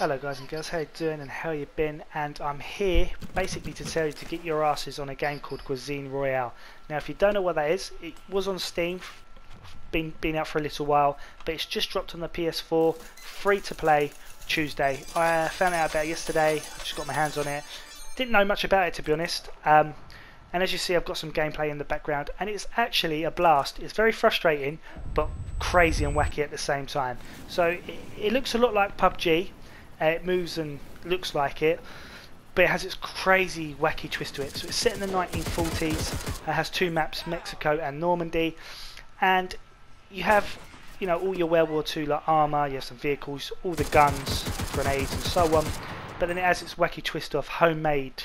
Hello guys and girls, how you doing and how you been? And I'm here basically to tell you to get your asses on a game called Cuisine Royale. Now if you don't know what that is, it was on Steam, been out for a little while, but it's just dropped on the PS4, free to play Tuesday. I found out about it yesterday, just got my hands on it, didn't know much about it to be honest. And as you see, I've got some gameplay in the background and it's actually a blast. It's very frustrating but crazy and wacky at the same time. So it looks a lot like PUBG. It moves and looks like it, but it has its crazy wacky twist to it. So it's set in the 1940s. It has two maps, Mexico and Normandy, and you have, you know, all your World War II like armour, you have some vehicles, all the guns, grenades and so on, but then it has its wacky twist of homemade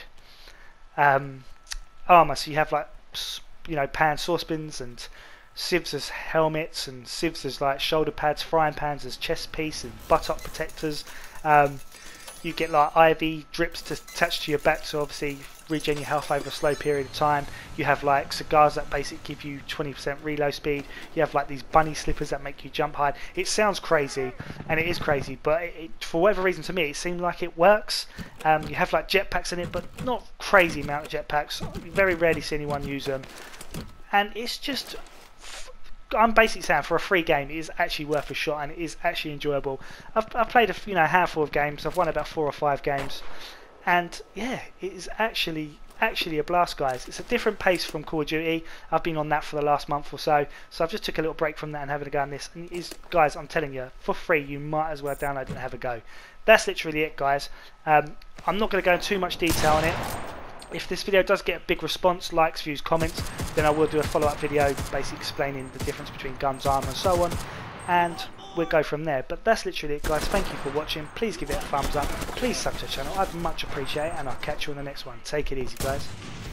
armour. So you have like, you know, pan saucepans and sieves as helmets and sieves as like shoulder pads, frying pans as chest piece and buttock protectors. You get like IV drips to attach to your back to obviously regen your health over a slow period of time. You have like cigars that basically give you 20% reload speed. You have like these bunny slippers that make you jump high. It sounds crazy, and it is crazy, but for whatever reason to me it seemed like it works. You have like jetpacks in it, but not crazy amount of jetpacks. You very rarely see anyone use them, and it's just, I'm basically saying for a free game it is actually worth a shot and it is actually enjoyable. I've played a handful of games. I've won about 4 or 5 games, and yeah, it is actually a blast, guys. It's a different pace from Call of Duty. I've been on that for the last month or so, so I've just took a little break from that and having a go on this. And it is, guys, I'm telling you, for free you might as well download it and have a go. That's literally it, guys. I'm not going to go into too much detail on it. If this video does get a big response, likes, views, comments, then I will do a follow-up video basically explaining the difference between guns, armour and so on, and we'll go from there. But that's literally it, guys. Thank you for watching. Please give it a thumbs up, please sub to the channel, I'd much appreciate it, and I'll catch you on the next one. Take it easy, guys.